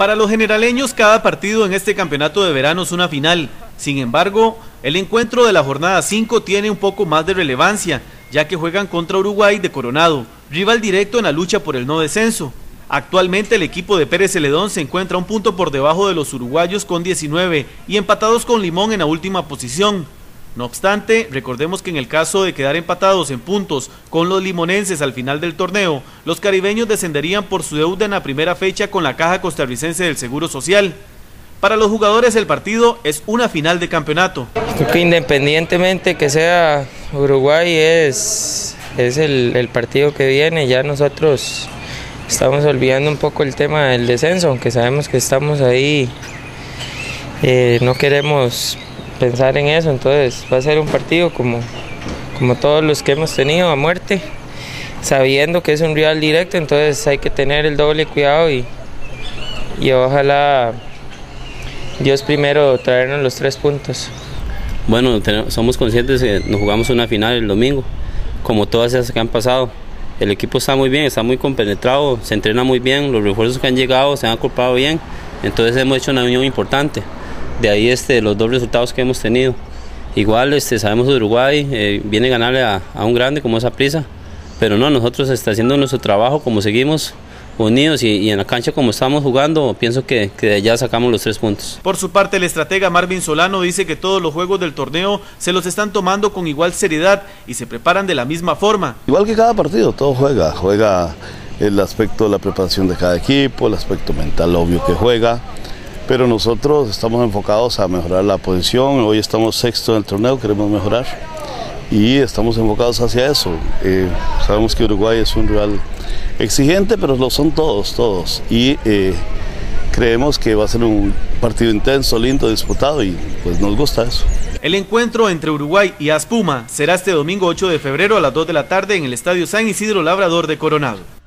Para los generaleños, cada partido en este campeonato de verano es una final. Sin embargo, el encuentro de la jornada 5 tiene un poco más de relevancia, ya que juegan contra Uruguay de Coronado, rival directo en la lucha por el no descenso. Actualmente el equipo de Pérez Celedón se encuentra un punto por debajo de los uruguayos con 19 y empatados con Limón en la última posición. No obstante, recordemos que en el caso de quedar empatados en puntos con los limonenses al final del torneo, los caribeños descenderían por su deuda en la primera fecha con la Caja Costarricense del Seguro Social. Para los jugadores el partido es una final de campeonato. Creo que independientemente que sea Uruguay es el partido que viene. Ya nosotros estamos olvidando un poco el tema del descenso, aunque sabemos que estamos ahí, no queremos pensar en eso, entonces va a ser un partido como todos los que hemos tenido a muerte, sabiendo que es un rival directo, entonces hay que tener el doble cuidado y ojalá Dios primero traernos los 3 puntos. Bueno, somos conscientes que nos jugamos una final el domingo, como todas esas que han pasado. El equipo está muy bien, está muy compenetrado, se entrena muy bien, los refuerzos que han llegado se han acoplado bien, entonces hemos hecho una unión importante. De ahí los 2 resultados que hemos tenido. Igual sabemos de Uruguay, viene a ganarle a un grande como es Saprissa, pero no, nosotros haciendo nuestro trabajo, como seguimos unidos y en la cancha como estamos jugando, pienso que de allá sacamos los 3 puntos. Por su parte, el estratega Marvin Solano dice que todos los juegos del torneo se los están tomando con igual seriedad y se preparan de la misma forma. Igual que cada partido, todo juega el aspecto de la preparación de cada equipo, el aspecto mental obvio que juega. Pero nosotros estamos enfocados a mejorar la posición, hoy estamos 6º en el torneo, queremos mejorar y estamos enfocados hacia eso. Sabemos que Uruguay es un rival exigente, pero lo son todos y creemos que va a ser un partido intenso, lindo, disputado y pues nos gusta eso. El encuentro entre Uruguay y AS Puma será este domingo 8 de febrero a las 2 de la tarde en el Estadio San Isidro Labrador de Coronado.